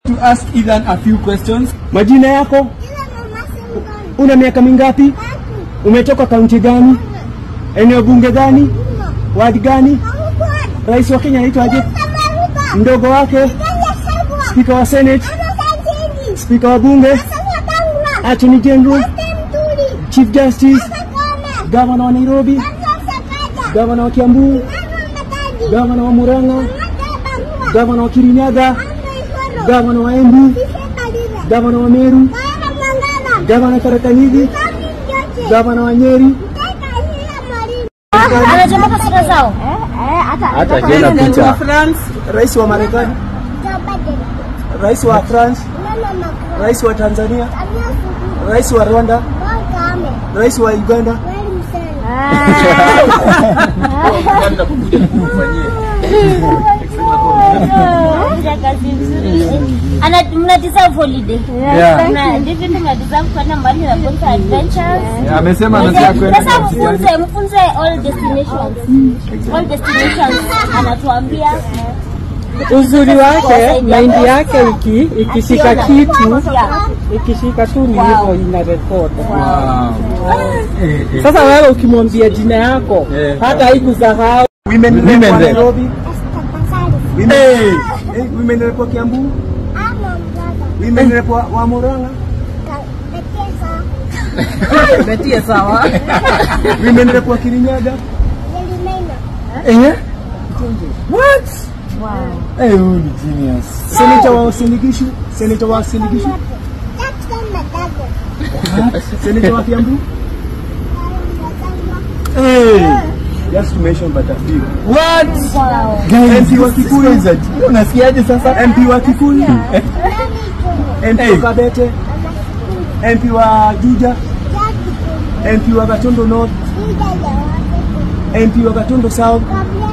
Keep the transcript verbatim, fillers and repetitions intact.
To ask Ethan a few questions. Majina yako? Una miaka mingapi? Umetoka kaunti gani? Eneo bunge gani? Wadi gani? Rais wa Kenya anaitwa aje? Mdogo wake? Speaker wa Senate? Speaker wa bunge? Attorney General? Chief Justice? Governor wa Nairobi? Governor wa Kiambu? Governor wa Murang'a? Governor wa Kirinyaga? Governor wa Embu? Governor wa Meru? Governor Karakanyigi? Governor wa Nyeri? Anajamaka sura zao. Hata jana picha. France, Rais wa Marekani? Rais wa France? Rais wa Tanzania? Rais wa Rwanda? Rais wa Uganda? Ana mna deserve holiday. Na ndivyo mna deserve kwenda mbali na kwenda adventures. Amesema anataka kwenda. Sasa mfunze mfunze all destinations. All destinations anatuambia uzuri wake, mind yake iki ikishika kitu, ikishika tu ni hivyo ina record. Sasa wewe ukimwambia jina yako hata haikusahau. Women women Nairobi. Women women rep Kiambu. Women rep wa Murang'a. Betia sawa. Women rep wa Kirinyaga. Eh? What? wow. Eh, hey, you genius. Senator wa Sinigishu, Senator wa Sinigishu. Senator wa Kiambu. Hey. Just to mention but a few. What? Wow. Guys, M P wa Kikuyu. Unasikiaje sasa? M P wa Kikuyu. M P wa Kabete. M P wa Juja. M P wa Gatondo North. M P wa Gatondo South.